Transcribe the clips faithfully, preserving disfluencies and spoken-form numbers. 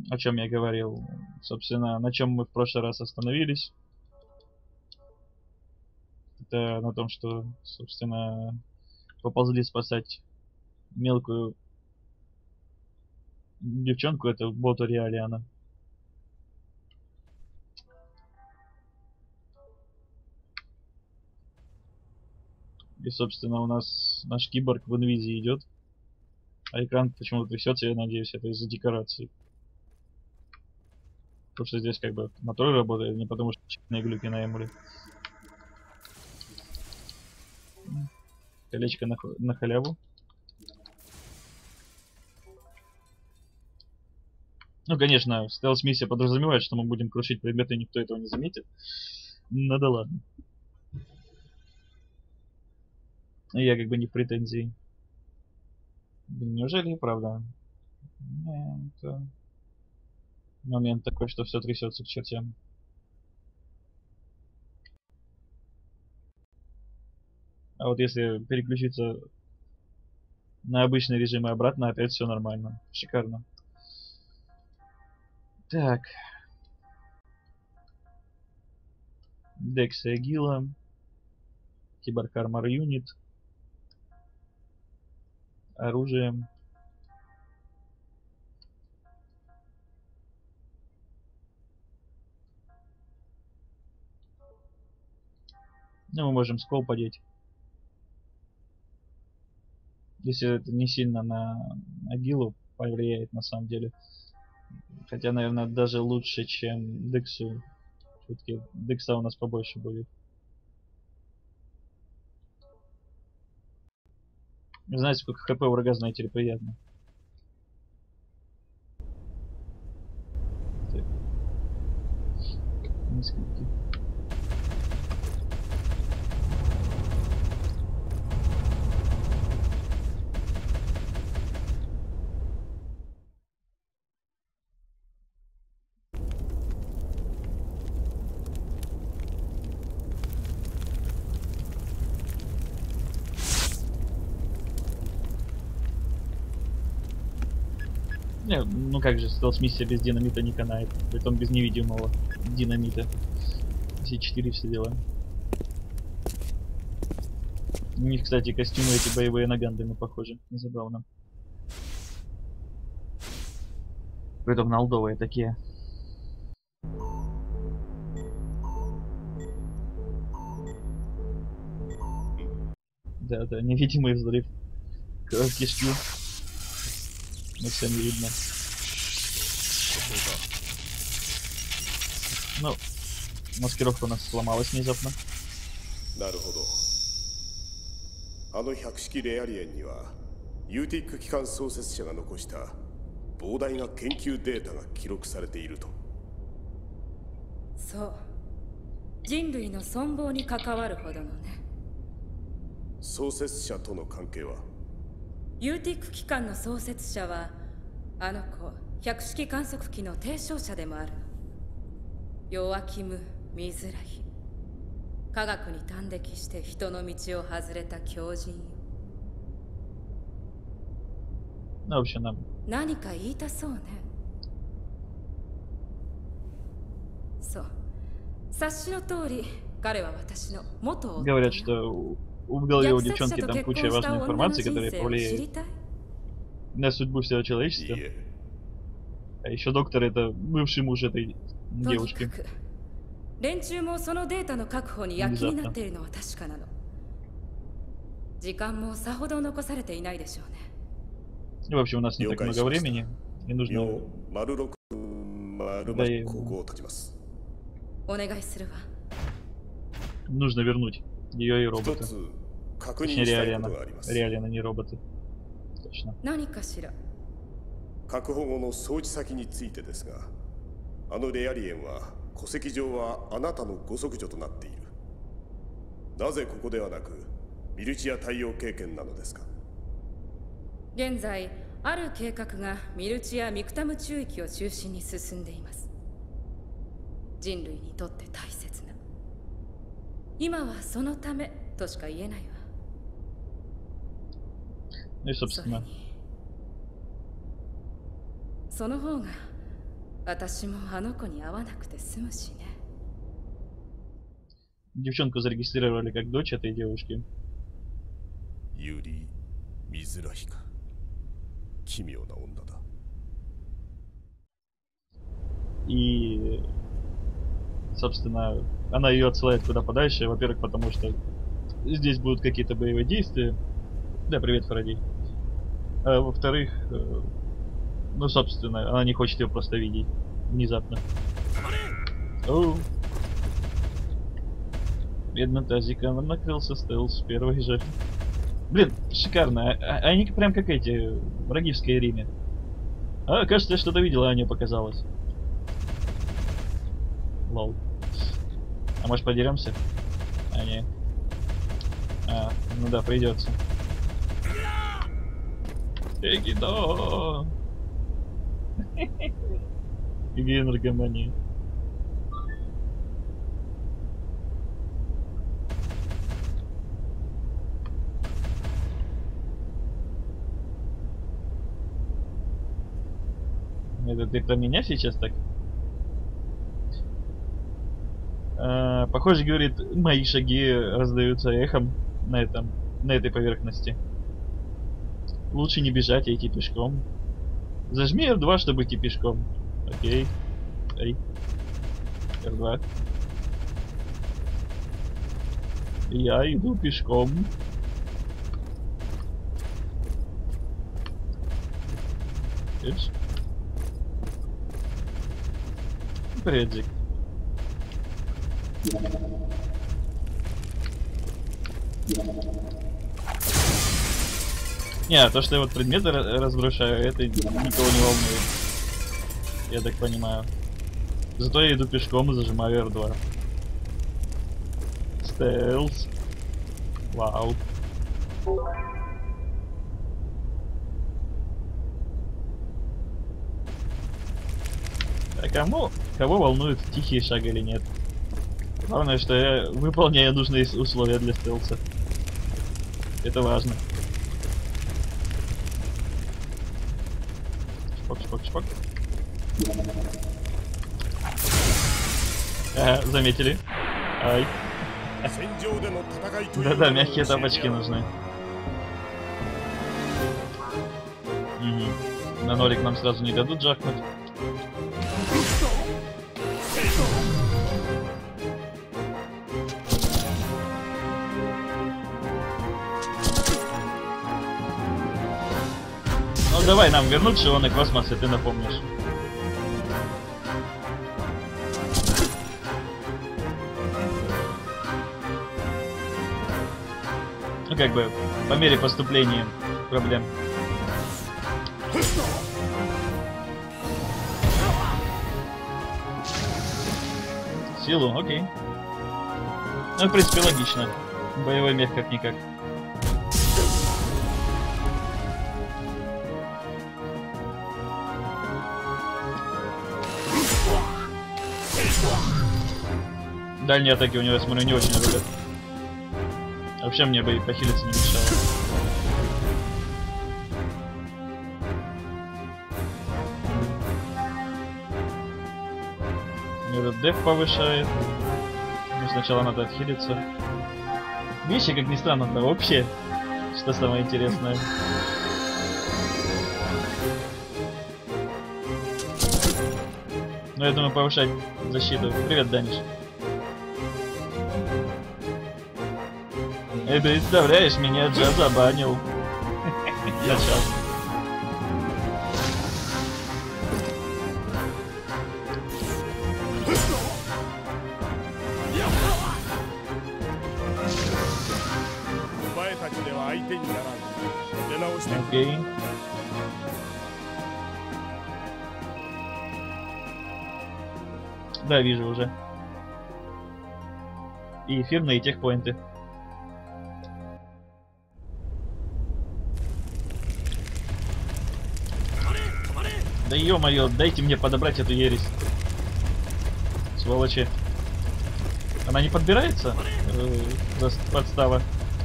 о чем я говорил. Собственно, на чем мы в прошлый раз остановились. Это на том, что, собственно, поползли спасать мелкую девчонку, это бота Реалиана. И, собственно, у нас наш киборг в инвизе идет. А экран почему-то трясется, я надеюсь, это из-за декораций. Потому что здесь как бы мотор работает, не потому что честные глюки на эмуле. Колечко на, на халяву. Ну, конечно, стелс-миссия подразумевает, что мы будем крушить предметы, и никто этого не заметит. Ну да ладно. Я как бы не в претензии. Неужели правда? Это момент такой, что все трясется к чертям. А вот если переключиться на обычный режим и обратно, опять все нормально. Шикарно. Так. Декс и Агила. Киборг Армор Юнит. Оружие. Ну, мы можем скол подеть. Если это не сильно на Агилу повлияет на самом деле. Хотя, наверное, даже лучше, чем Дексу. Все-таки Декса у нас побольше будет. Знаете, сколько хп врага, знаете ли, приятно. Так. Несколько. Не, ну как же, стелс-миссия без динамита не канает. Притом без невидимого динамита. Все четыре все дела. У них, кстати, костюмы эти боевые на Гандамы похожи. Забавно. Притом на олдовые такие. Да, да, невидимый взрыв. Кишки. Но все не видно. Ну, маскировка у нас сломалась внезапно. なるほど。あの百式レアリエンにはユーティック機関創設者が残した膨大な研究データが記録されていると。 そう。人類の存亡に関わるほどのね。 創設者との関係は？ ユーティック機関の創設者はあの子百式観測機の提唱者でもあるの。ヨアキム・ミズラヒ。科学に端的して人の道を外れた狂人よ。 Ну, в общем, нам... 何か言いたそうね。そう。察しの通り、彼は私の元夫。 Говорят, что в голове у девчонки там куча важной информации, которая повлияет на судьбу всего человечества. А еще доктор — это бывший муж этой девушки. 連中もそのデータの確保に躍起になっているのは確かなの。時間もさほど残されていないでしょうね。 И, в общем, у нас не так много времени, и нужно... Да, и... Нужно вернуть ее и робота. Точнее, Реалиана. Реалиана, не роботы. Точно. 何かしら。 確保後の装置先についてですが、あのレアリエンは戸籍上はあなたのご息女となっている。なぜここではなくミルチア太陽経験なのですか？ 現在ある計画がミルチア・ミクタム中域を中心に進んでいます。人類にとって大切な。今はそのためとしか言えないわ。 Ну и, собственно. その方が私もあの子に会わなくて済むしね。 Девчонку зарегистрировали как дочь этой девушки. Юрий Мизрахи. 奇妙な女だ. И, собственно, она ее отсылает куда подальше. Во-первых, потому что здесь будут какие-то боевые действия. Да, привет, Фарадей. А во-вторых, ну, собственно, она не хочет ее просто видеть внезапно. Оу. Бедно тазик, она накрылся стелс первый же. Блин, шикарно. А, они прям как эти враги в Скайриме. А, кажется, я что-то видела, а не показалось. Лол. А может подеремся? А, не. А, ну да, придется. Эгидо! Иги энергомания. Это ты про меня сейчас так? А, похоже, говорит, мои шаги раздаются эхом на этом, на этой поверхности. Лучше не бежать, а идти пешком. Зажми эф два, чтобы идти пешком. Окей. Эй. эф два. Я иду пешком. Ишь. Предик. Не, то, что я вот предметы разрушаю, это никого не волнует. Я так понимаю. Зато я иду пешком и зажимаю эр два. Стелс. Вау. А кому, кого волнует тихий шаг или нет? Главное, что я выполняю нужные условия для стелса. Это важно. Шпок, шпок, шпок. А, заметили? Ай. Да-да, мягкие тапочки нужны. Угу. На нолик нам сразу не дадут джакнуть. Ну давай нам вернуть Шионы космоса, ты напомнишь. Ну как бы, по мере поступления проблем. Силу, окей. Ну, в принципе, логично. Боевой мех как-никак. Дальние атаки у него, я смотрю, не очень рубят. Вообще мне бы и похилиться не мешало. Этот деф повышает. Ну, сначала надо отхилиться. Вещи, как ни странно, да вообще. Что самое интересное. Ну, я думаю, повышать защиту. Привет, Даниш. Эй, представляешь, меня Джа забанил. Я сейчас. Окей. Да, вижу уже. И эфирные, и техпоинты. Да ё-моё, дайте мне подобрать эту ересь. Сволочи. Она не подбирается? Э, подстава.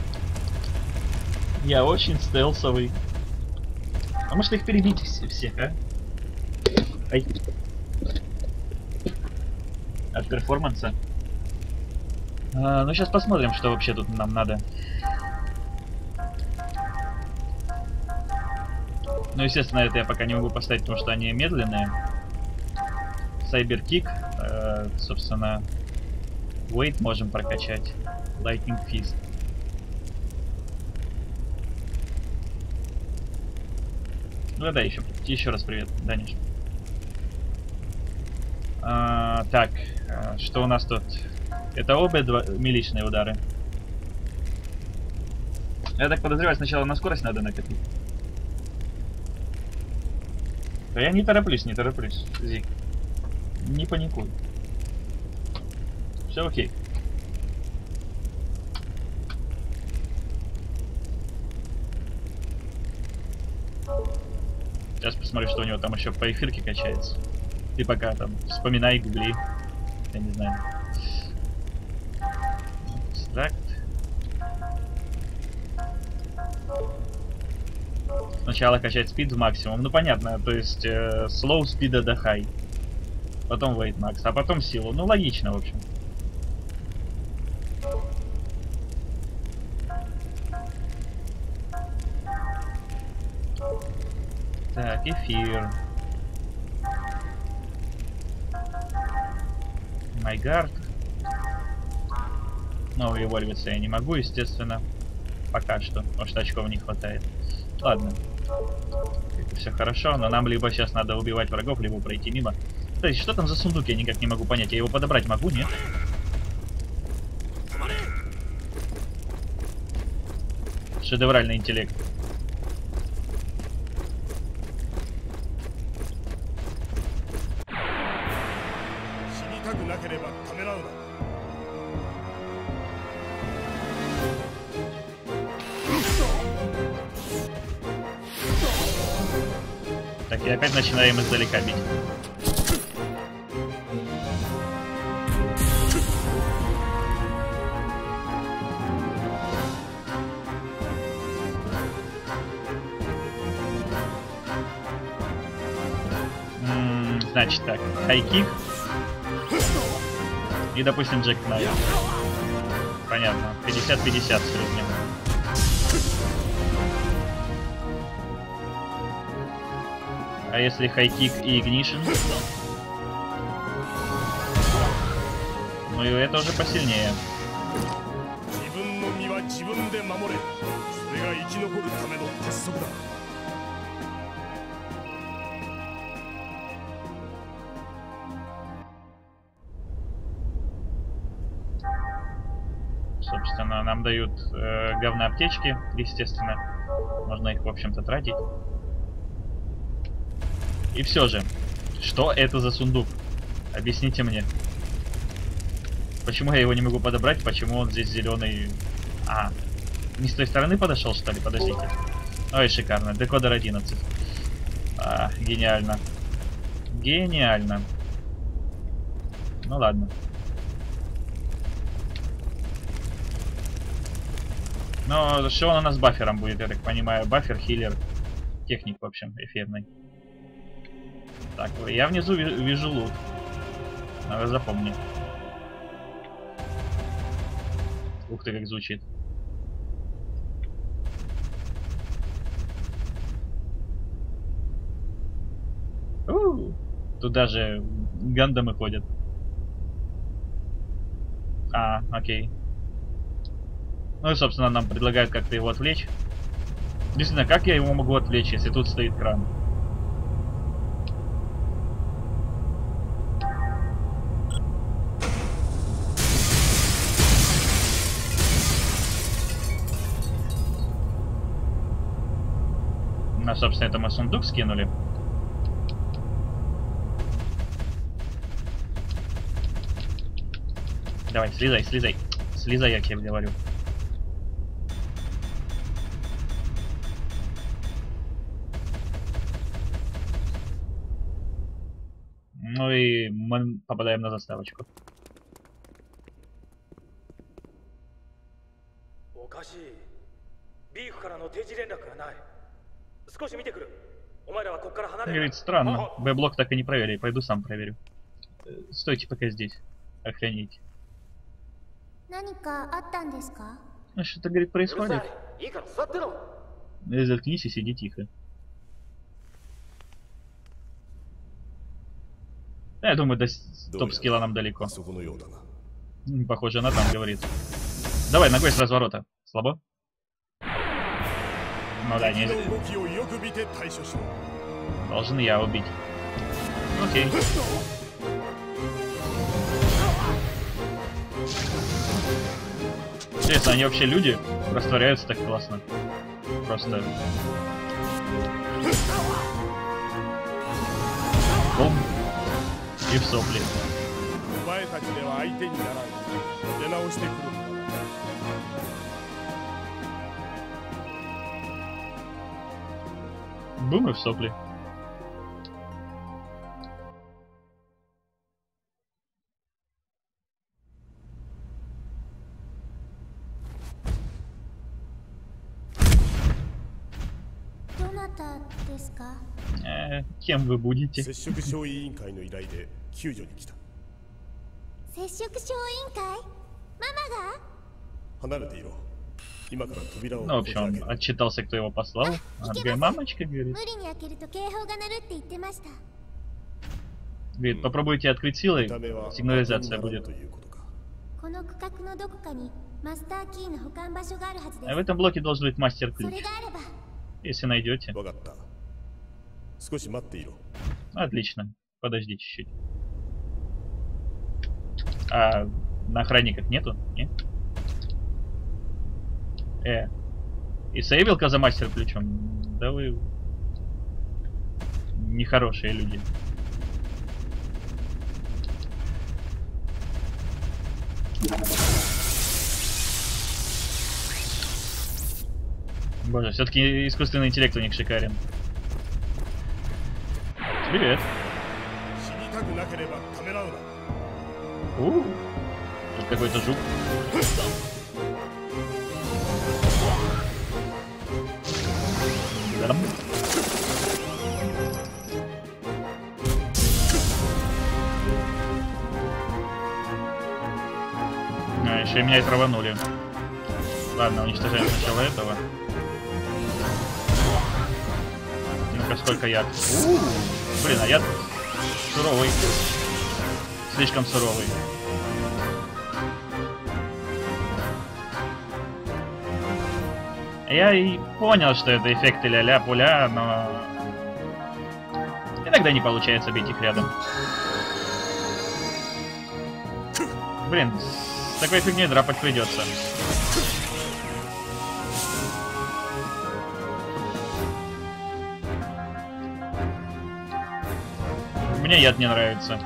Я очень стелсовый. А может их перебить всех, а? Ай. от перформанса. А, ну, сейчас посмотрим, что вообще тут нам надо. Ну, естественно, это я пока не могу поставить, потому что они медленные. Cyberkick, э, собственно, Weight можем прокачать. Lightning Fist. Ну да, еще, еще раз привет, Даниш. А, так, что у нас тут? Это оба два миличные удары. Я так подозреваю, сначала на скорость надо накопить. Да я не тороплюсь, не тороплюсь, Зик. Не паникуй. Все окей. Сейчас посмотрю, что у него там еще по эфирке качается. Ты пока там вспоминай, гугли. Я не знаю. Экстракт. Сначала качать спид в максимум. Ну понятно, то есть э, slow спида до high. Потом weight max, а потом силу. Ну логично, в общем. Так, эфир. Майгард. Но эвольвиться я не могу, естественно. Пока что, потому что очков не хватает. Ладно. Это все хорошо, но нам либо сейчас надо убивать врагов, либо пройти мимо. То есть, что там за сундук, я никак не могу понять. Я его подобрать могу, нет? Шедевральный интеллект. Так, и опять начинаем издалека бить. М-м, значит так, хайкик. И, допустим, Джек Найт. Понятно. пятьдесят пятьдесят в среднем. А если хайкик и игнишн? Ну и это уже посильнее. Собственно, нам дают э, говно аптечки, естественно. Можно их, в общем-то, тратить. И все же, что это за сундук? Объясните мне. Почему я его не могу подобрать? Почему он здесь зеленый? А, не с той стороны подошел, что ли? Подождите. Ой, шикарно. Декодер одиннадцать. А, гениально. Гениально. Ну ладно. Но что он у нас бафером будет, я так понимаю. Бафер, хиллер, техник, в общем, эфирный. Так, я внизу вижу лут. Надо запомнить. Ух ты, как звучит. У-у-у. Тут даже гандамы ходят. А, окей. Ну и, собственно, нам предлагают как-то его отвлечь. Действительно, как я его могу отвлечь, если тут стоит кран? Ну, собственно, это мы сундук скинули. Давай, слезай, слезай. Слезай, я тебе говорю. Ну и мы попадаем на заставочку. Говорит, странно. Б-блок так и не проверили. Пойду сам проверю. Стойте пока здесь. Охренеть. А что-то, говорит, происходит? Заткнись и сиди тихо. Я думаю, до топ-скилла нам далеко. Похоже, она там говорит. Давай, ногой с разворота. Слабо? Ну да, не... Должен я убить. Окей. Интересно, они вообще люди? Растворяются так классно. Просто... Бум. И в сопли. Бум и в сопли. Э, кем вы будете? Ну, в общем, он отчитался, кто его послал. Она говорит, мамочка, говорит. Говорит, попробуйте открыть силой, сигнализация будет. А в этом блоке должен быть мастер-ключ. Если найдете. Отлично. Подожди чуть-чуть. А на охранниках нету? Нет? Э. И сейвилка за мастер-ключом? Да вы... нехорошие люди. Боже, все-таки искусственный интеллект у них шикарен. Привет. У, тут какой-то жук. Да. А, еще и меня и траванули. Ладно, уничтожаем сначала этого. Ну-ка, сколько яд. У-у-у. Блин, а яд суровый. Слишком суровый. Я и понял, что это эффекты ля-ля-пуля, но... иногда не получается бить их рядом. Блин, с такой фигней драпать придется. Мне яд не нравится.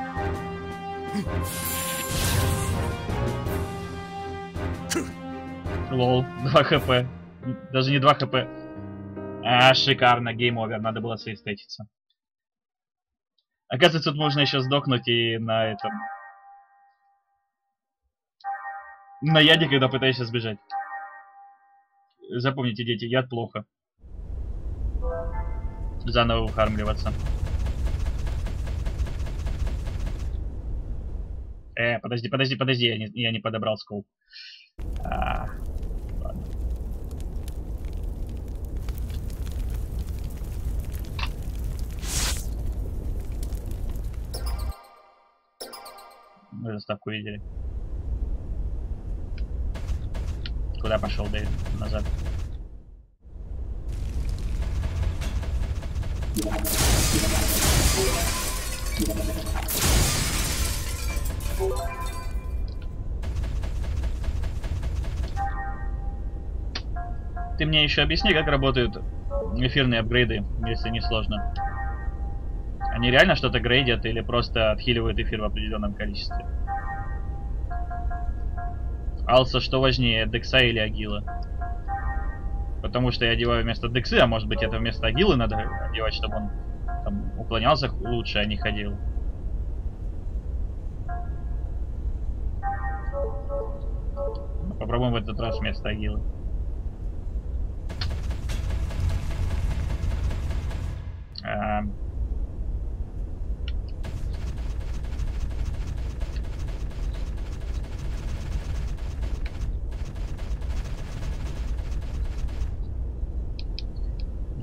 Лол, два хп. Даже не два хп. А, шикарно, гейм-овер, надо было соэстетиться. Оказывается, тут можно еще сдохнуть и на этом... на яде, когда пытаешься сбежать. Запомните, дети, яд плохо. Заново выхармливаться. Э, подожди, подожди, подожди, я не, я не подобрал скоуп. А, ладно. Мы заставку видели. Куда пошел Дэвид? Назад. Ты мне еще объясни, как работают эфирные апгрейды, если не сложно. Они реально что-то грейдят или просто отхиливают эфир в определенном количестве? Алса, что важнее, декса или агила? Потому что я одеваю вместо дексы, а может быть это вместо агилы надо одевать, чтобы он там уклонялся лучше, а не ходил. Попробуем в этот раз вместо агилы. А...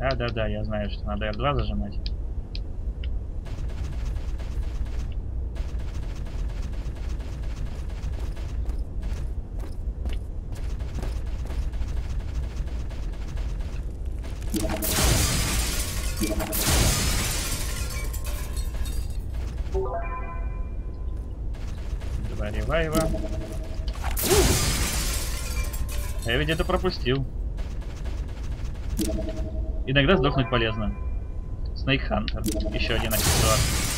Да-да-да, я знаю, что надо эф два зажимать. Два ревайва. Я ведь это пропустил. Иногда сдохнуть полезно. Снейк Хантер. Еще один аксессуар.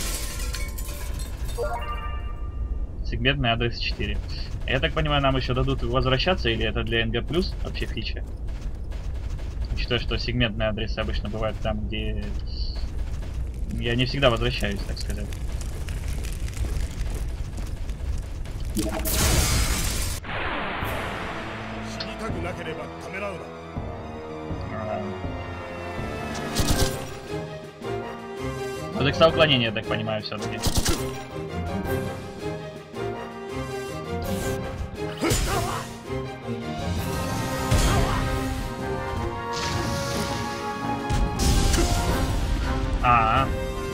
Сегментный адрес четыре. Я так понимаю, нам еще дадут возвращаться, или это для эн гэ плюс вообще фича? Учитывая, что сегментные адресы обычно бывают там, где я не всегда возвращаюсь, так сказать. Кодекса уклонения, я так понимаю, все-таки. А, -а,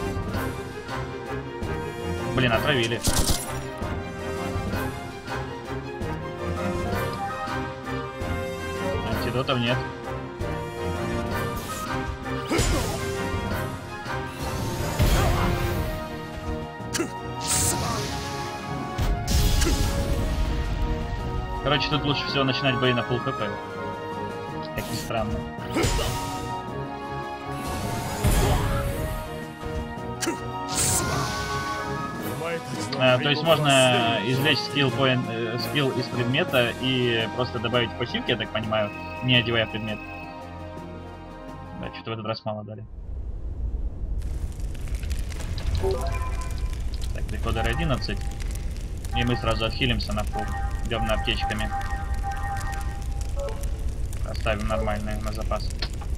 а. Блин, отравили. Антидотов нет. Короче, тут лучше всего начинать бои на фулл хп. Как ни странно. А, то есть можно извлечь скилл, point, э, скилл из предмета и просто добавить пассивки, я так понимаю, не одевая предмет. Да, что-то в этот раз мало дали. Так, декодер одиннадцать. И мы сразу отхилимся на фул. Идем на аптечками. Оставим нормальные на запас.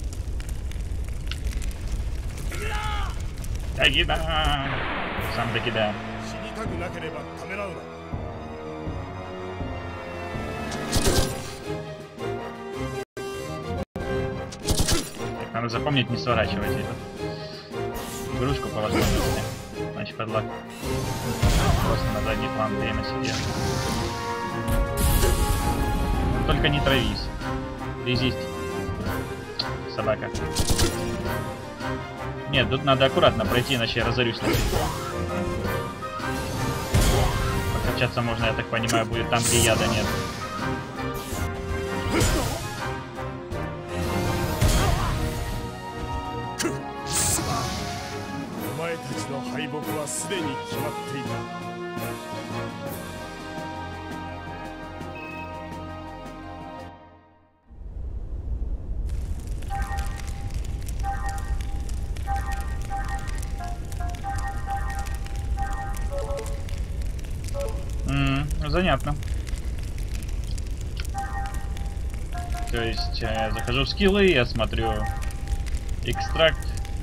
Дагида! Сам дагида. Так, надо запомнить не сворачивать эту игрушку по возможности. Значит, подлак. Просто на задний план время себе. Только не травись. Резист. Собака. Нет, тут надо аккуратно пройти, иначе я разорюсь на всех. Прокачаться можно, я так понимаю, будет там, где яда нет. Занятно. То есть я захожу в скиллы, я смотрю экстракт.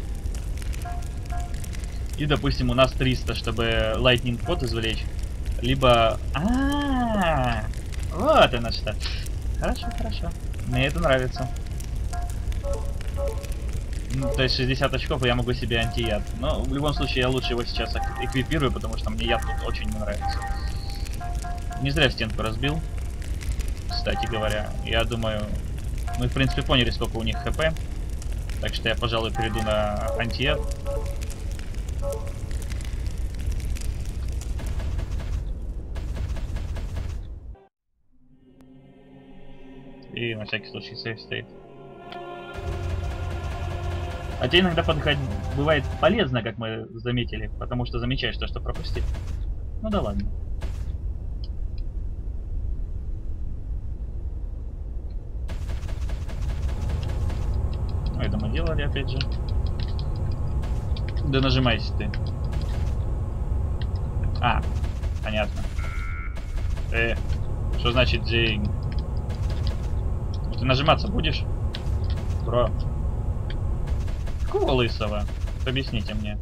И, допустим, у нас триста, чтобы lightning код извлечь. Либо... А-а-а! Вот оно что. Хорошо, хорошо. Мне это нравится. Ну, то есть шестьдесят очков, и я могу себе антияд. Но в любом случае я лучше его сейчас эквипирую, потому что мне яд тут очень не нравится. Не зря стенку разбил, кстати говоря. Я думаю, мы в принципе поняли, сколько у них хп. Так что я, пожалуй, перейду на антияд. И на всякий случай сейф стоит. Хотя иногда подыхать бывает полезно, как мы заметили, потому что замечаешь то, что пропустил. Ну да ладно. Это мы делали опять же. Да нажимайся ты. А, понятно. Э, что значит джейн? Ты нажиматься будешь? Бро. Какого лысого? Объясните мне.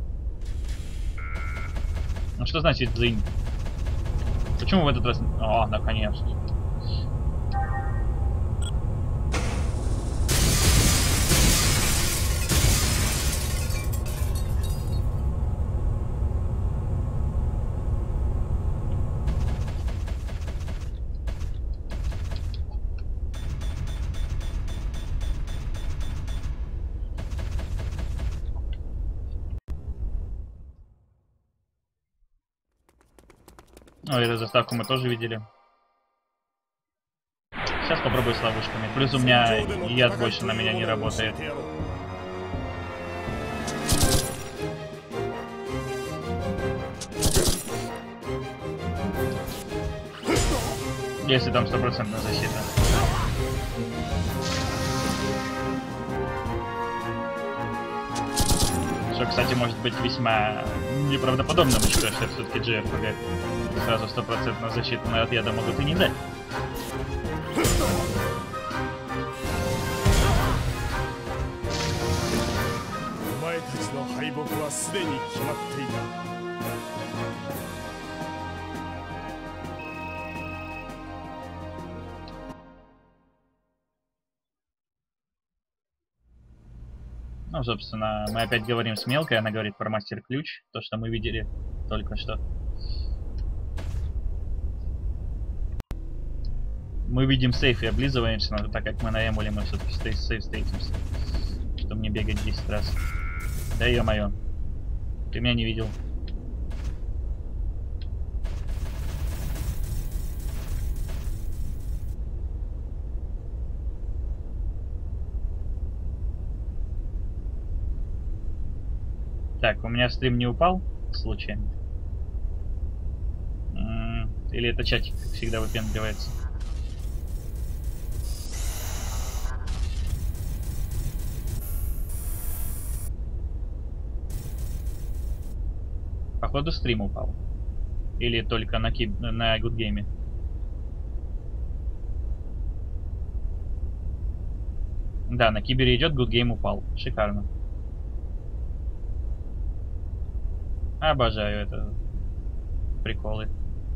Ну что значит дзинь? Почему в этот раз... О, наконец-то. Ну, эту заставку мы тоже видели. Сейчас попробую с ловушками. Плюс у меня яд больше на меня не работает. Если там стопроцентная защита. Что, кстати, может быть весьма неправдоподобным, что это все-таки джей ар пи джи. Сразу стопроцентную защиту от яда могут и не дать. Ну, собственно, мы опять говорим с мелкой, она говорит про мастер-ключ, то, что мы видели только что. Мы видим сейф и облизываемся, но так как мы на эмуле, мы все-таки сейф стейтимся, чтобы не бегать десять раз. Да ё-моё, ты меня не видел. Так, у меня стрим не упал случайно? М-м, или это чатик, как всегда, выпендривается? Походу стрим упал. Или только на, киб... на Good Game. Да, на Кибере идет, Good Game упал. Шикарно. Обожаю это. Приколы.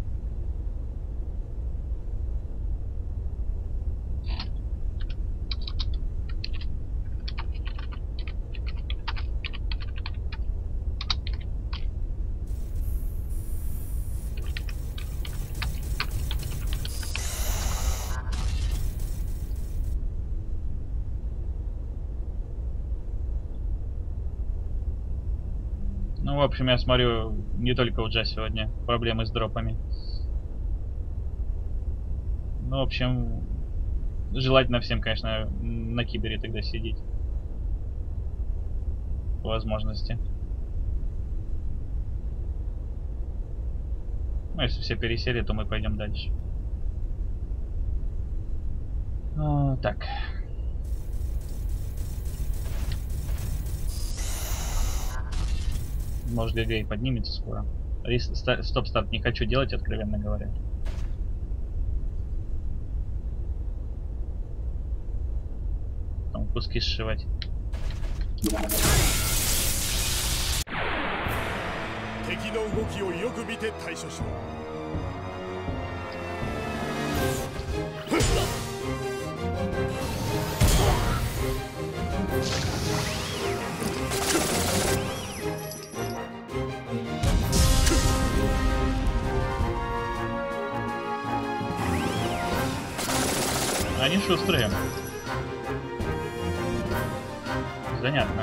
Ну, в общем, я смотрю, не только у Джа сегодня проблемы с дропами. Ну, в общем, желательно всем, конечно, на Кибере тогда сидеть. По возможности. Ну, если все пересели, то мы пойдем дальше. А, так. Может, ГГ и поднимется скоро. Стоп-старт не хочу делать, откровенно говоря. Там куски сшивать. Они шустрые. Занятно.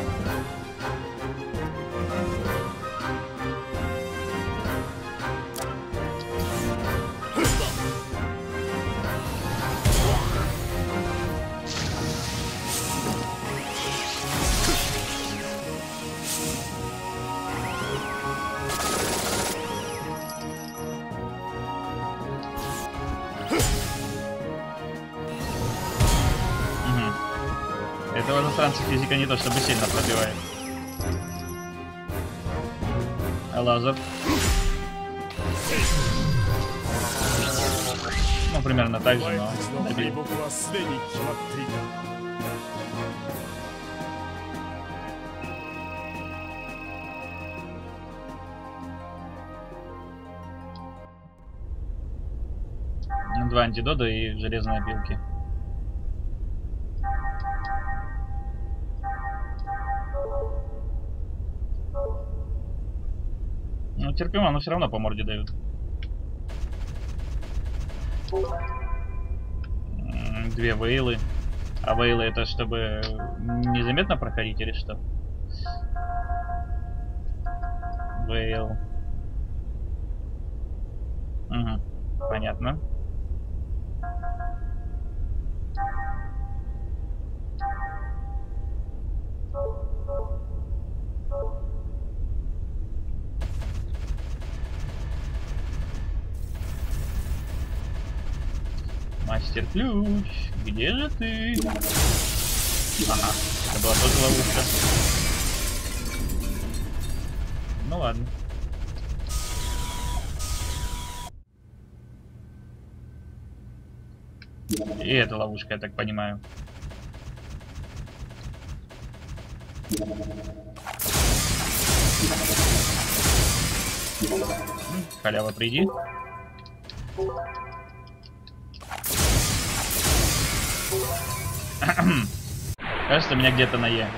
Этого засранца физика не то чтобы сильно пробивает. А лазер? Ну, примерно так же, но... Два антидода и железные опилки. Ну, терпимо, но все равно по морде дают. Две вейлы. А вейлы это чтобы незаметно проходить или что? Вейл. Угу. Понятно. Мастер-ключ, где же ты? Ага, это была тоже ловушка. Ну ладно. И это ловушка, я так понимаю. Халява, приди. Кажется, меня где-то на Е.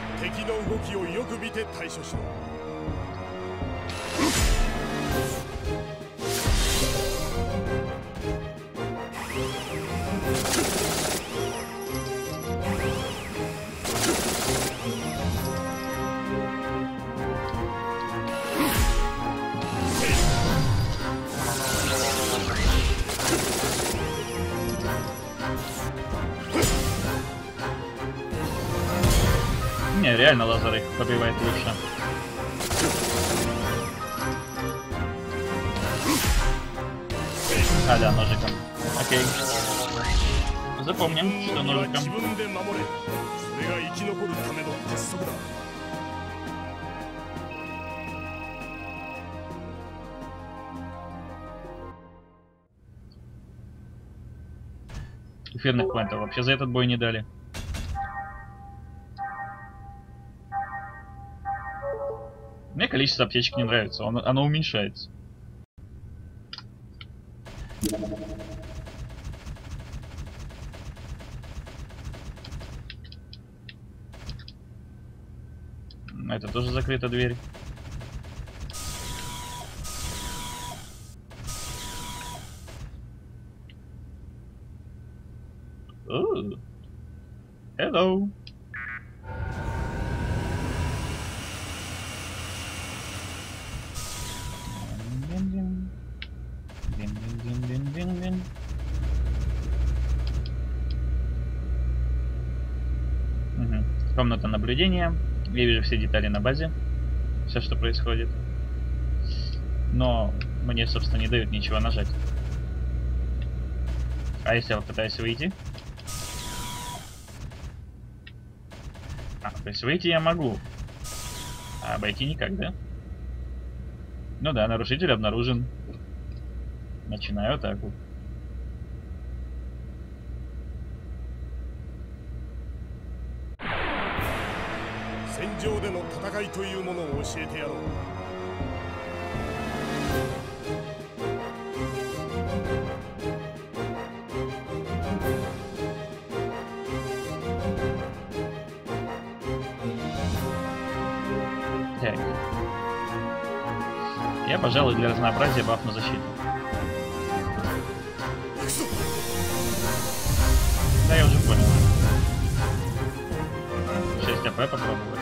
Не, реально лазер их пробивает лучше. А, да, ножиком. Окей. Запомним, что ножиком. Эфирных поинтов вообще за этот бой не дали. Мне количество аптечек не нравится, оно, оно уменьшается. Это тоже закрыта дверь. Ooh. Hello. Угу. Комната наблюдения. Я вижу все детали на базе. Все, что происходит. Но мне, собственно, не дают ничего нажать. А если я попытаюсь выйти? А, то есть выйти я могу. А обойти никак, да? Ну да, нарушитель обнаружен. Начинаю атаку. Так. Я, пожалуй, для разнообразия бафну защиту. Да, я уже понял. шесть АП попробовать.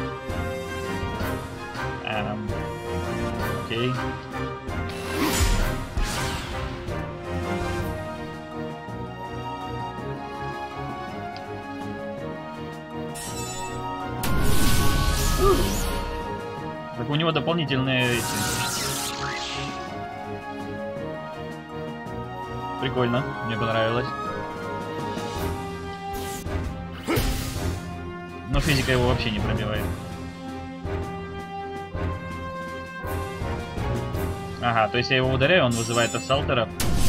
Эм, окей. Так у него дополнительные эти... Прикольно, мне понравилось. Но физика его вообще не пробивает. Ага, то есть я его ударяю, он вызывает ассалтеров.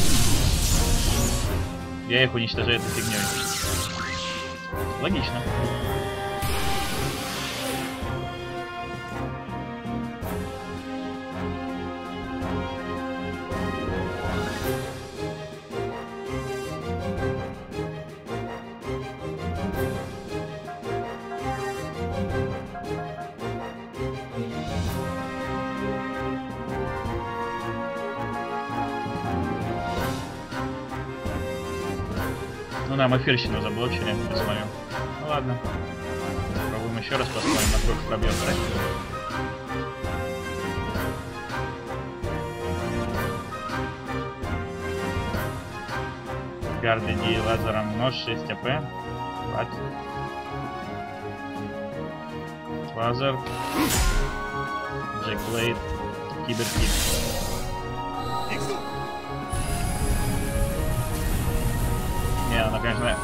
Я их уничтожаю этой фигней. Логично. Ну да, мы эфирщину заблочили, я смотрю. Ну ладно. Попробуем еще раз посмотрим, насколько пробьется. Гардеди лазером нож шесть АП. Хватит. Лазер. Джекблейд. Киберкик. Не, она, конечно,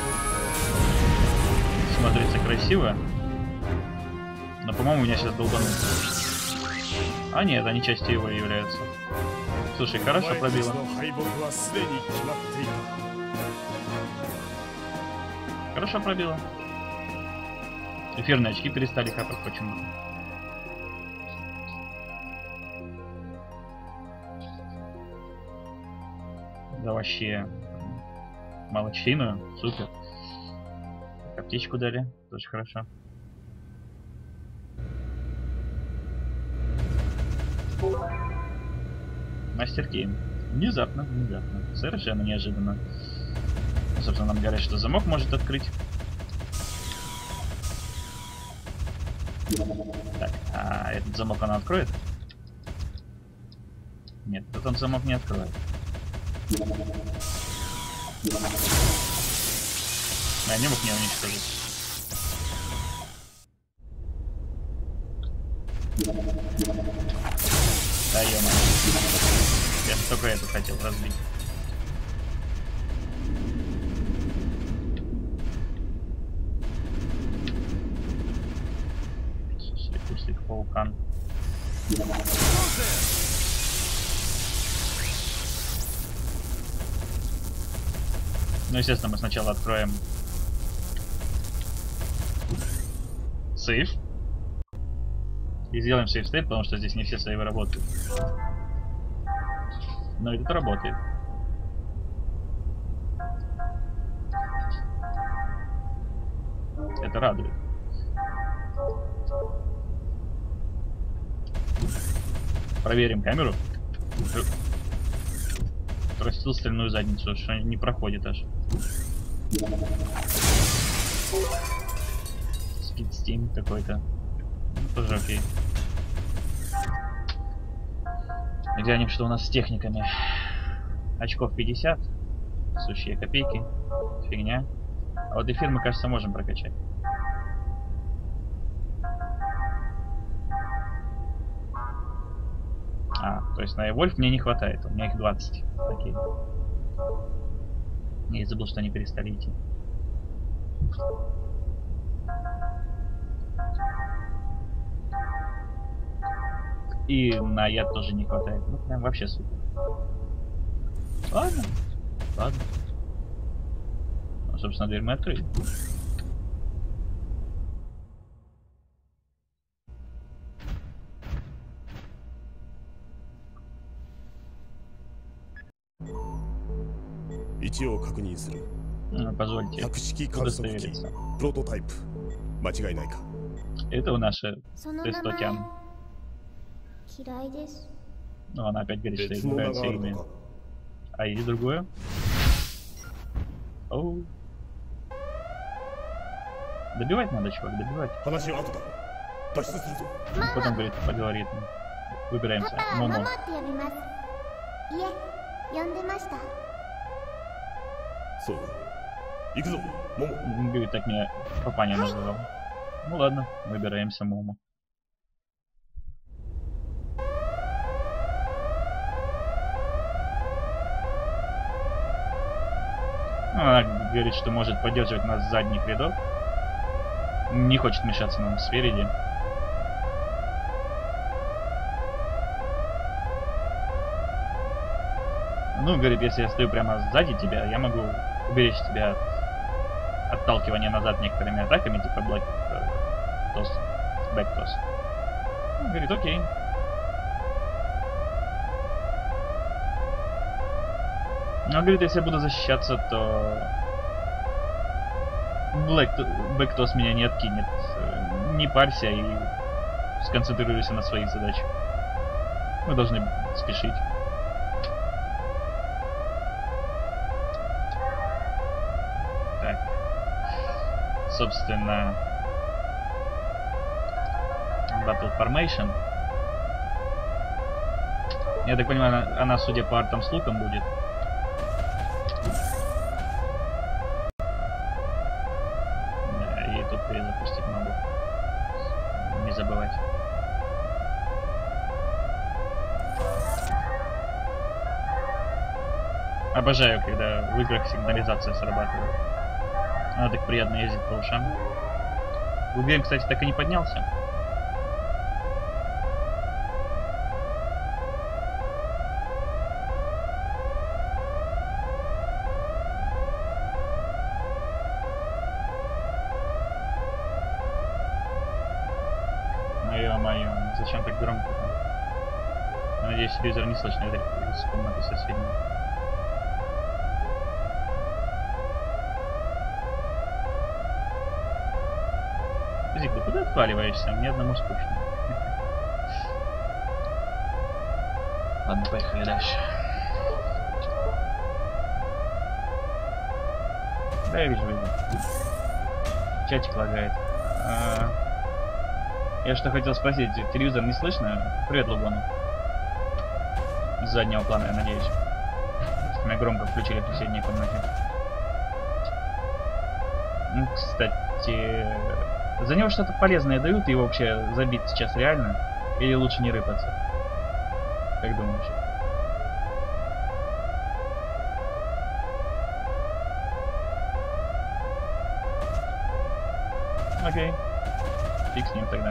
смотрится красиво. Но, по-моему, меня сейчас долбанут. А нет, они частью его являются. Слушай, хорошо пробило. Хорошо пробило. Эфирные очки перестали капать почему-то. Да вообще молодчина, супер. Аптечку дали, тоже хорошо. Мастер Кейн. Внезапно, внезапно. Совершенно неожиданно. Собственно, нам говорят, что замок может открыть. Так, а этот замок она откроет? Нет, этот он замок не откроет. Я не мог не уничтожить. Да, ё-моё. Я только это хотел разбить. Слик-слик, паукан. Ну, естественно, мы сначала откроем сейф. И сделаем сейф-стейт, потому что здесь не все сейвы работают. Но этот работает. Это радует. Проверим камеру. Простил стальную задницу, что не проходит аж. Спидстим какой-то. Ну, тоже окей. И глянем, что у нас с техниками. Очков пятьдесят. Сущие копейки. Фигня. А вот эфир мы, кажется, можем прокачать. А, то есть на Эвольф мне не хватает. У меня их двадцать. Такие. Я забыл, что они перестали идти. И на яд тоже не хватает. Ну, прям вообще супер. Ладно. Ладно. Ну, собственно, дверь мы открыли. Ну, позвольте удостовериться. Это у наши Тестотян. Ну, она опять говорит, что ей нравится имя. А есть другое? Оу. Добивать надо, чувак, добивать. Потом, говорит, поговорит. Выбираемся. Момо. Говорит, так меня папаня называл. Ну ладно, выбираемся Момо. Она говорит, что может поддерживать нас с задних рядов. Не хочет мешаться нам спереди. Ну, говорит, если я стою прямо сзади тебя, я могу уберечь тебя от отталкивания назад некоторыми атаками, типа Black Toss, Back Toss. Ну, говорит, окей. Но, говорит, если я буду защищаться, то Black Back Toss меня не откинет. Не парься и сконцентрируйся на своих задачах. Мы должны спешить. Собственно, Battle Formation. Я так понимаю, она, она судя по артам с луком будет. Обожаю, когда в играх сигнализация срабатывает. Она так приятно ездит по ушам. Уверен, кстати, так и не поднялся. Ё-моё, зачем так громко? Надеюсь, телевизор не слышно из комнаты соседней. Зик, ты куда отваливаешься? Мне одному скучно. Ладно, поехали дальше. Да, я вижу, вижу. Чатик лагает. А, я что хотел спросить, телевизор не слышно? Привет, Лугону. С заднего плана, я надеюсь. Меня громко включили в соседней комнате. Ну, кстати, за него что-то полезное дают, и его вообще забить сейчас реально? Или лучше не рыпаться? Как думаешь? Окей. Фиг с ним тогда.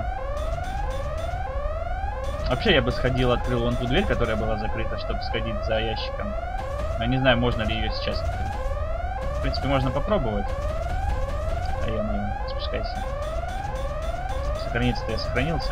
Вообще я бы сходил, открыл вон ту дверь, которая была закрыта, чтобы сходить за ящиком. Но не знаю, можно ли ее сейчас открыть. В принципе, можно попробовать. А я, наверное, спускайся. Сохраниться-то я сохранился.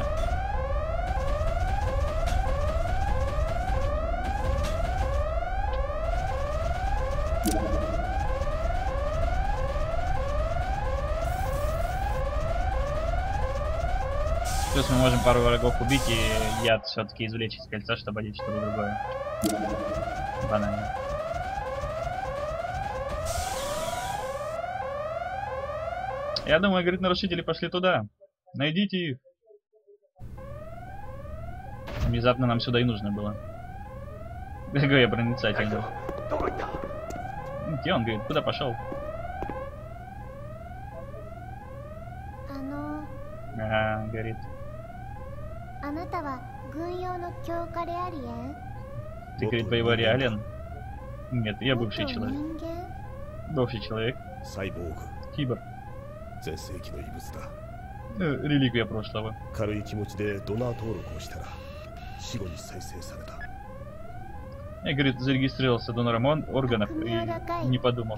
Плюс мы можем пару врагов убить и яд все-таки извлечь из кольца, чтобы одеть что-то другое. Банально. Я думаю, говорит, нарушители пошли туда. Найдите их. Внезапно нам сюда и нужно было. Какой я проницательный. Где он, говорит, куда пошел? Ага, говорит. Ты, говорит, боевой реален? Нет, я бывший человек. Бывший человек. Киборг. Э, реликвия прошлого. Я, говорит, зарегистрировался донором органов и не подумал.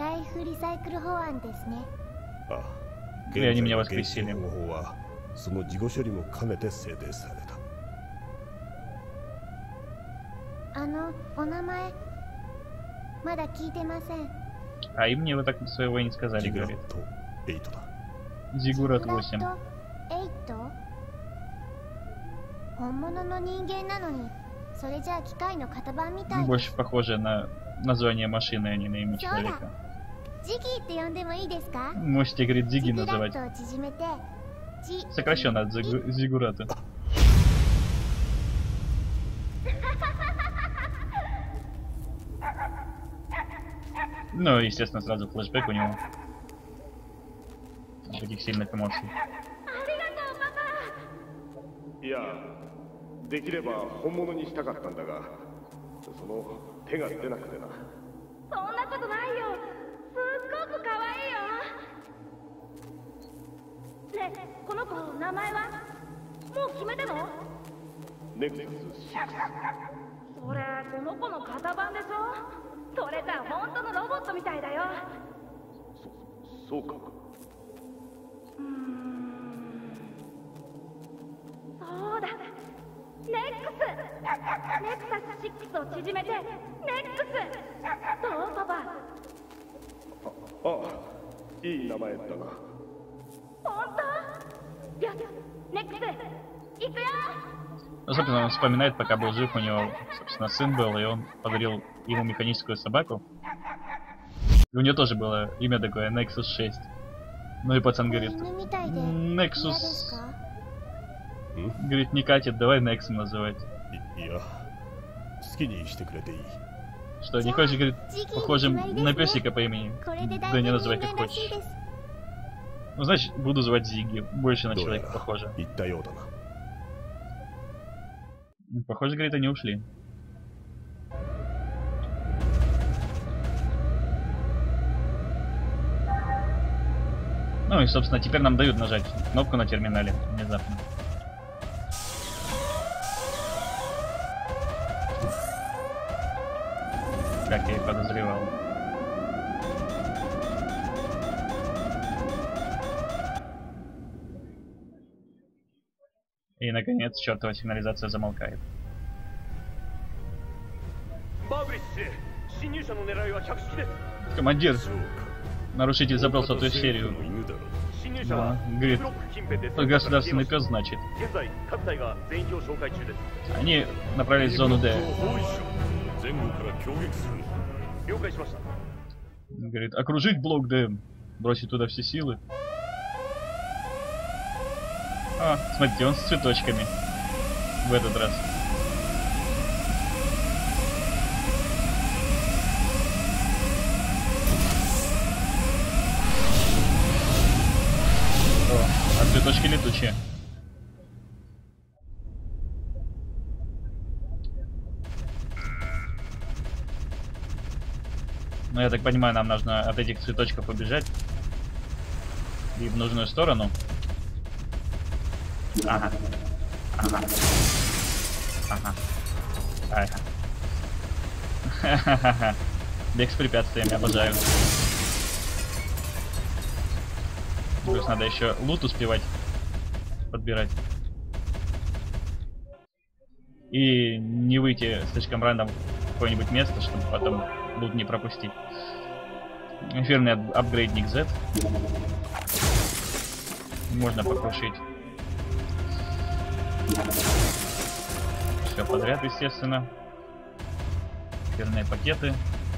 И они меня воскресили. А и мне вы так своего и не сказали, говорит. Зигурат восемь. Больше похоже на название машины, а не на имя человека. Можете, говорит, Зиги называть. Сокращенно от Зигу... Зигурата. Ну, естественно, сразу флешбэк у него. Таких сильных эмоций. Ну, собственно, он вспоминает, пока был жив, у него, собственно, сын был, и он подарил ему механическую собаку. И у нее тоже было имя такое, Nexus шесть. Ну и пацан говорит, Nexus... Говорит, не катит, давай Nexus называть. Что, не хочешь, говорит, похожим на песика по имени? Да не называй как хочешь. Ну, значит, буду звать Зиги. Больше на человека похоже. Похоже, говорит, они ушли. Ну и, собственно, теперь нам дают нажать кнопку на терминале внезапно. Как я и подозревал. И, наконец, чертова сигнализация замолкает. Командир, нарушитель забрал сотую серию. Да, говорит, государственный пес, значит. Они направились в зону Д. Говорит, окружить блок Д, бросить туда все силы. А, смотрите, он с цветочками в этот раз. О, а цветочки летучие. Ну, я так понимаю, нам нужно от этих цветочков убежать. И в нужную сторону. Ага. Ага. Ага. Ага. Ха-ха-ха. Бег с препятствиями, обожаю. Плюс надо еще лут успевать подбирать. И не выйти слишком рано в какое-нибудь место, чтобы потом лут не пропустить. Эфирный апгрейдник Z. Можно покрушить. Все подряд, естественно. Эфирные пакеты.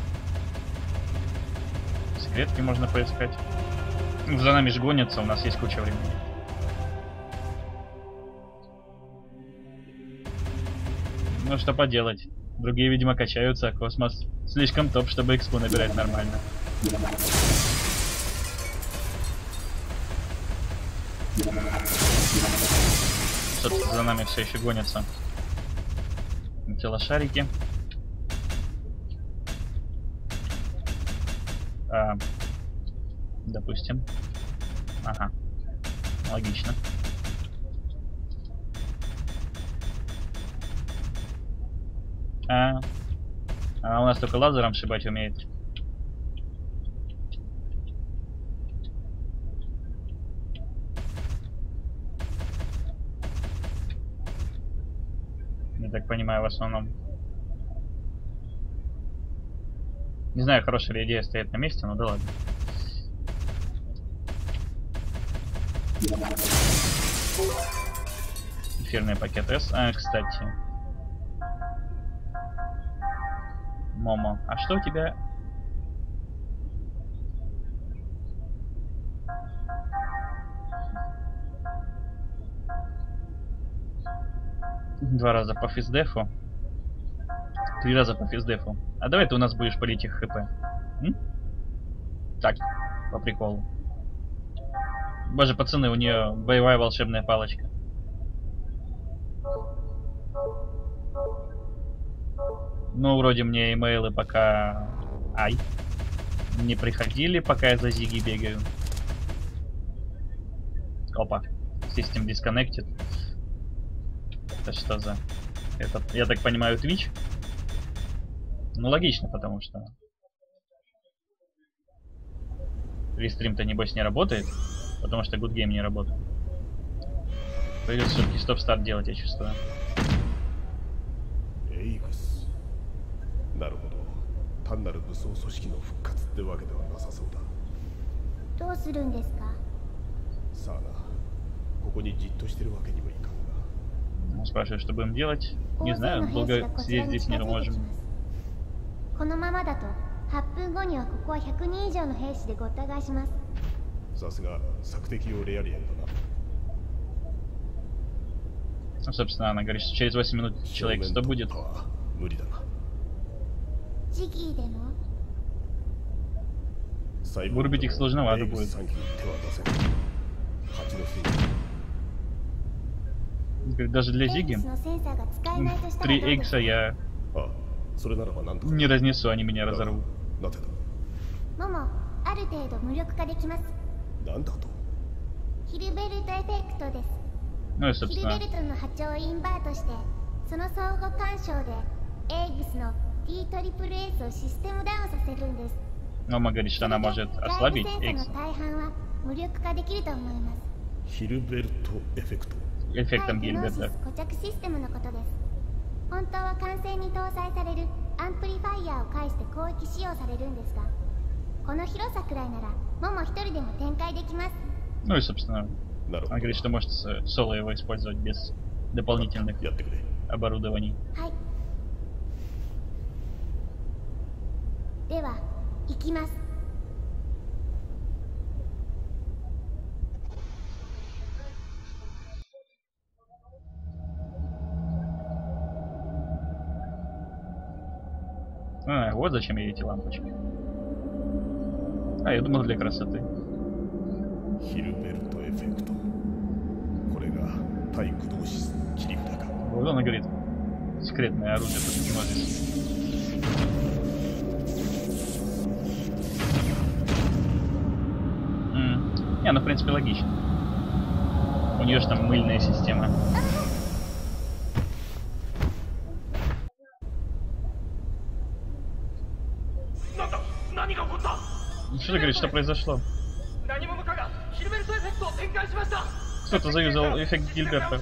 Секретки можно поискать. За нами же гонятся, у нас есть куча времени. Ну что поделать. Другие, видимо, качаются, а космос слишком топ, чтобы экспу набирать нормально. Собственно, за нами все еще гонятся телошарики. А, допустим. Ага. Логично. А, а у нас только лазером шибать умеет. Я так понимаю, в основном. Не знаю, хорошая ли идея стоять на месте, но да ладно. Эфирный пакет S. А, кстати. Момо, а что у тебя? Два раза по физдефу. Три раза по физдефу. А давай ты у нас будешь полить их хп. М? Так, по приколу. Боже, пацаны, у нее боевая волшебная палочка. Ну, вроде мне имейлы пока... Ай. Не приходили, пока я за Зиги бегаю. Опа. System disconnected. Это что за... Это, я так понимаю, Twitch? Ну, логично, потому что... Рестрим-то, небось, не работает. Потому что Good Game не работает. Придется все-таки стоп-старт делать, я чувствую. なるほど。単なる武装組織の復活ってわけではなさそうだ。 どうするんですか？ さあな。ここにじっとしてるわけにもいかんが。 Спрашиваю, что будем делать? Не знаю, долго сидеть здесь не можем. このままだとはっぷんごにはここはひゃくにん以上の兵士でごった返します。 さすが索敵用レアリエンだな。 Ну, собственно, она говорит, что через восемь минут человек сто будет. Вырубить их сложновато будет. Даже для Зиги три икса я не разнесу, они меня разорвут. ヒルベルトエフェクトです。 Ну и ヒル собственно. ベルトの波長をインバートして、その相互干渉でエイグスの ティートリプルエス をシステムダウンさせるんです。 Мама говорит, что она может ослабить 外部セン X. サーの大半は無力化できると思います。 ヒルベルトエフェクト。 Эффектом ハイグノーシ Гильберта. ス固着システムのことです。本当は艦船に搭載されるアンプリファイヤーを介して攻撃使用されるんですが、この広さくらいならモモ一人でも展開できます。 Ну и собственно. なるほ Она ど。 говорит, что может с- соло его использовать без дополнительных やってくれ。 оборудований. はい。では行きます。 А, вот зачем ей эти лампочки. А, я думал для красоты. ヒルベルトエフェクト。これが対駆動シス切り札か。 Вот она говорит. Секретное орудие под М. Не, ну в принципе логично. У нее же там мыльная система. Что ты говоришь, что произошло? Кто-то заюзал эффект Гильберта.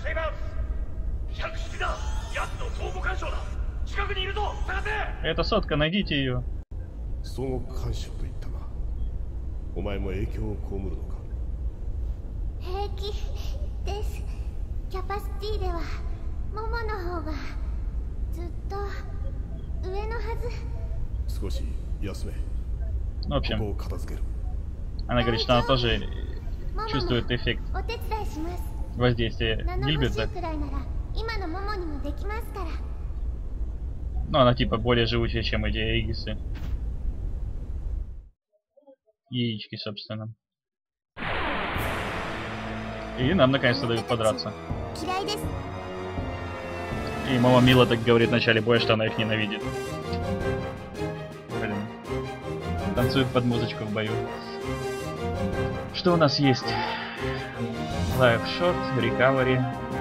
Это сотка, найдите ее. 相互干渉と言ったが、お前も影響を被るのか。 平気です。キャパシティではモモの方がずっと上のはず。 少し休め。 Ну, в ここ общем, を片付ける。 она говорит, что она тоже чувствует эффект お手伝いします。 воздействия ナノ欲し Гильберта. いくらいなら今のモモにもできますから。 Но она типа более живучая, чем эти Эйгисы. Яички, собственно. И нам наконец-то дают подраться. 嫌いです。 И мама Мила так говорит в начале боя, что она их ненавидит. Блин. Танцует под музычку в бою. Что у нас есть? Life Shot, Recovery.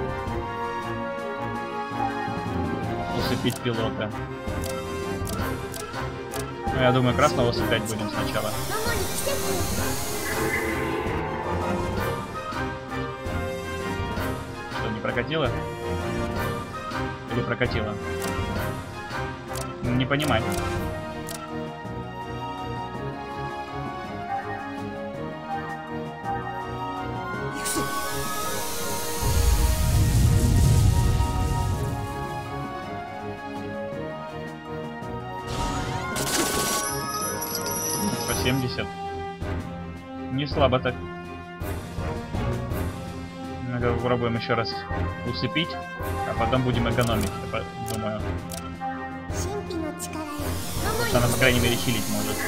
Усыпить пилота. Ну, я думаю, красного усыпять будем сначала. モモに季節。 Что, не прокатило? Или прокатило? Не понимаю. По семьдесят. Не слабо так. Ну-ка, попробуем еще раз усыпить, а потом будем экономить, я по- думаю. 神秘の力へ。モモに Она, по крайней мере, хилить может.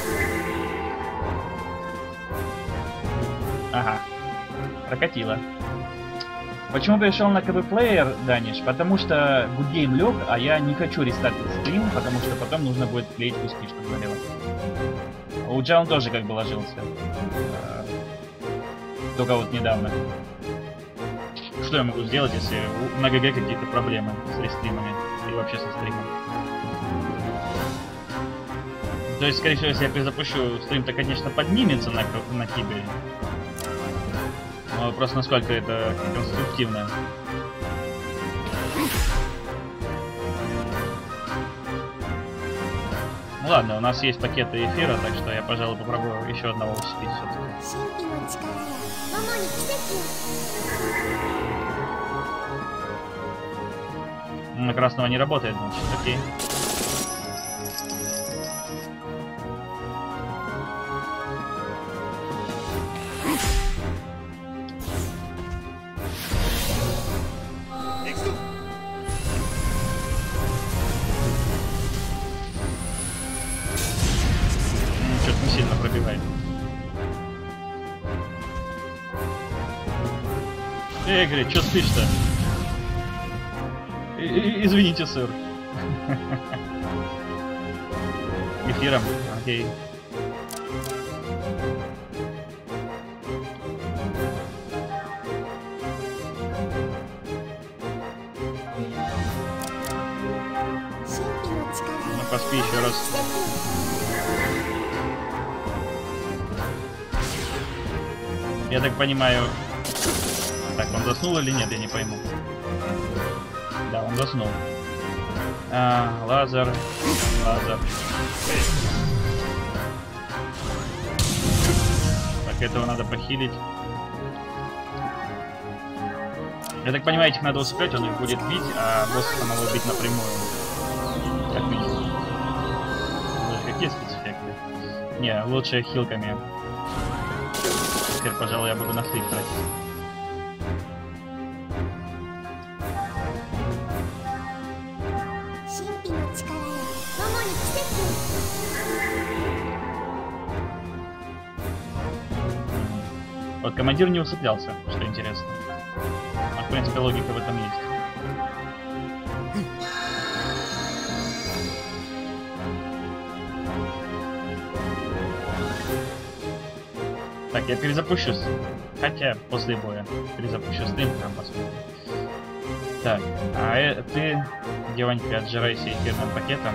Ага. Прокатило. Почему перешел на КБ-плеер, Даниш? Потому что Good Game лег, а я не хочу рестартить стрим, потому что потом нужно будет клеить куски, чтобы залило. У Джа он тоже как бы ложился. Э, Только вот недавно. Что я могу сделать, если у- на ГГ какие-то проблемы с рестримами и вообще со стримом? То есть, скорее всего, если я перезапущу стрим, то, конечно, поднимется на, к- на Кибере. Но вопрос, насколько это конструктивно. Ну ладно, у нас есть пакеты эфира, так что я, пожалуй, попробую еще одного усыпить все-таки. 神秘の力へ。モモに季節へ。 На красного не работает, значит, окей. Что-то не сильно пробивает. Эй, говорит, что спишь-то? И- и- Извините, сэр. Эфиром, окей. поспи еще раз. Я так понимаю... Так, он заснул или нет, я не пойму. Да, он заснул. А, лазер. Лазер. Так, этого надо похилить. Я так понимаю, этих надо усыплять, он их будет бить, а босса надо бить напрямую. Как минимум. Боже, какие спецэффекты? Не, лучше хилками. Теперь, пожалуй, я буду на стык тратить. Вот командир не усыплялся, что интересно. А, в принципе, логика в этом есть. Так, я перезапущусь. Хотя после боя перезапущу стрим, там посмотрим. Так, а э, ты, девонька, отжирайся эфирным пакетом.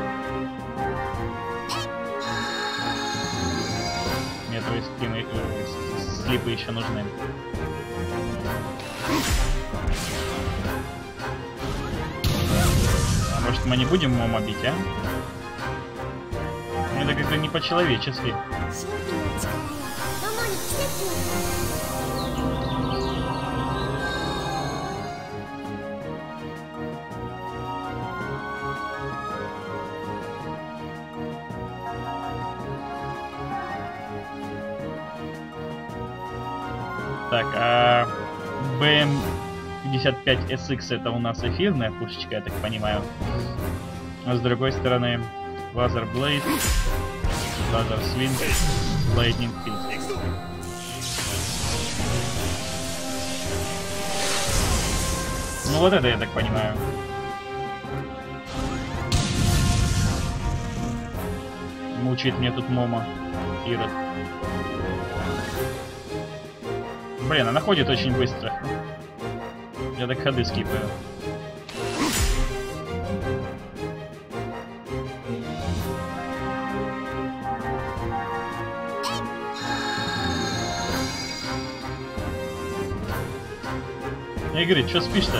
Мне твои скины, э, слипы еще нужны. А может мы не будем Момо бить, а? Ну это как-то не по-человечески. Так, а бэ эм пятьдесят пять эс икс это у нас эфирная пушечка, я так понимаю. А с другой стороны, Лазер Блейд, Лазер Свинг, Lightning Fist. Ну вот это я так понимаю. Мучает мне тут Момо, Ирод. Блин, она ходит очень быстро. Я так ходы скипаю. Я говорю, что спишь-то?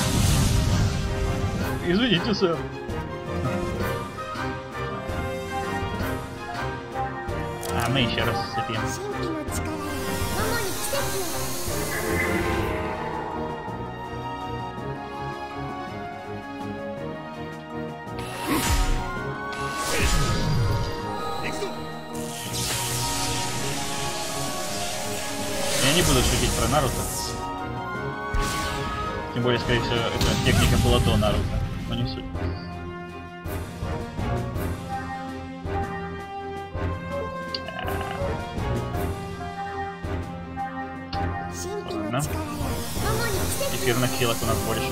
Извините, сэр. А мы еще раз сцепим. Я не буду шутить про Наруто. Тем более, скорее всего, эта техника была до Наруто. Но не суть. Ладно. Эфирных хилок у нас больше.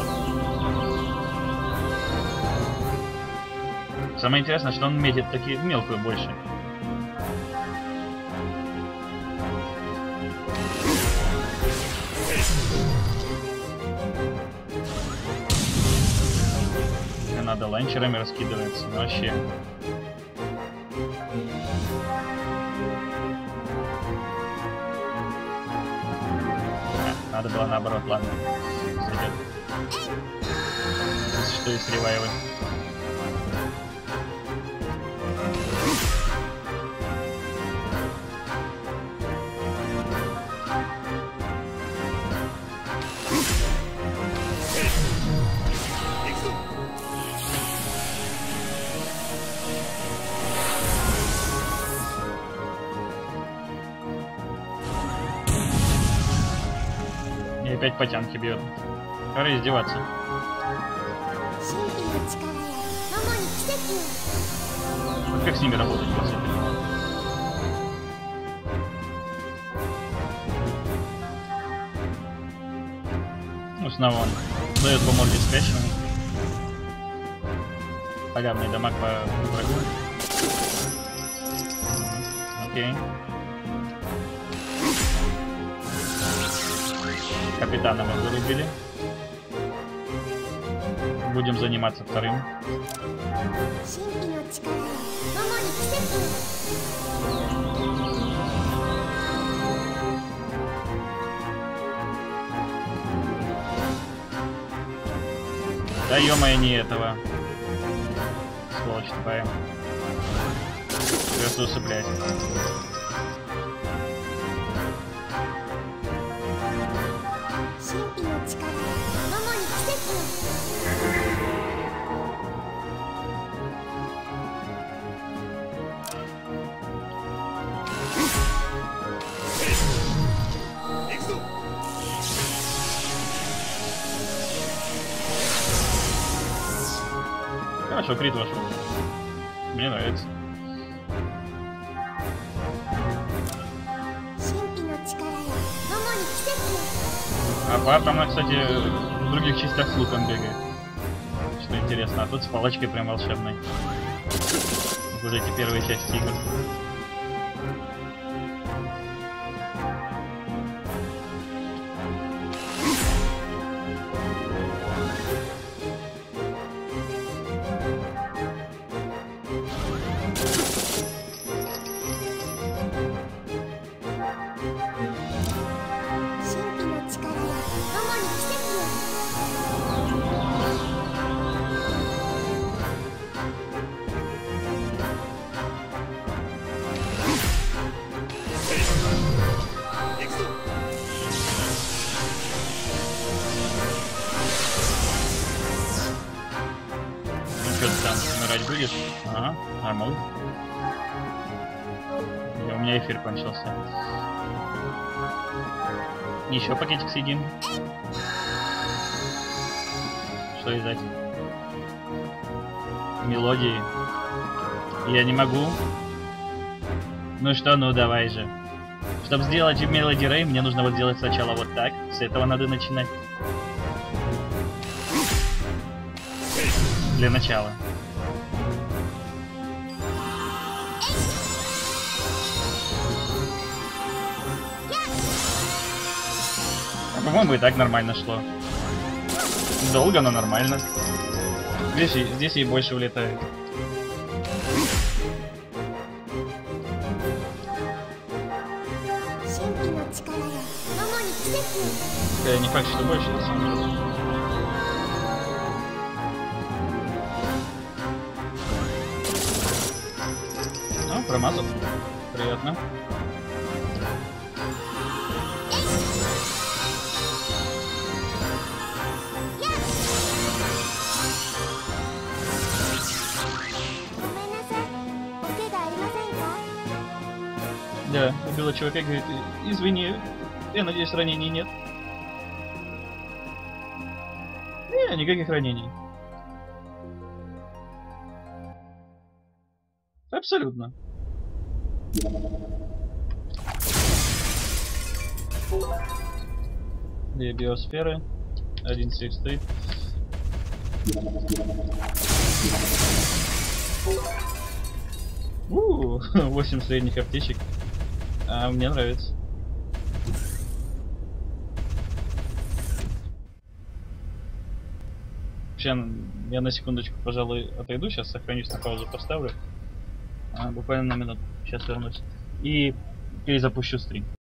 Самое интересное, что он метит такие мелкую больше. Не надо ланчерами раскидывается, вообще. Надо было наоборот, ладно. Сойдет. Что из ревайвы. И опять потянки бьет. Пора издеваться. Вот как с ними работать, по сути? Ну, снова он дает по морде спящему. Халявный дамаг по врагу. Окей. Капитана мы вырубили. Будем заниматься вторым. Да ё-моё, не этого. Сволочь тупая. Просто усыплять. Хорошо, крит вошел. Мне нравится. А папа, она, кстати, в других частях с луком бегает. Что интересно, а тут с палочкой прям волшебной. Вот уже эти первые части игр. Будешь? Ага, нормально. И у меня эфир кончился. Еще пакетик съедим. Что взять? Мелодии. Я не могу. Ну что, ну давай же. Чтобы сделать Melody Ray, мне нужно вот сделать сначала вот так. С этого надо начинать. Для начала. По-моему, и так нормально шло. Долго, но нормально. Здесь, здесь ей больше улетает. Я не факт, что больше, на самом деле. Ну, промазал. Приятно. Да, убила чувака, говорит, извини, я надеюсь, ранений нет. Не, никаких ранений. Абсолютно. Две биосферы, один сейф стоит. Ууу, восемь средних аптечек. А мне нравится. Вообще, я на секундочку, пожалуй, отойду, сейчас сохранюсь, на паузу поставлю. А, буквально на минуту. Сейчас вернусь. И перезапущу стрим.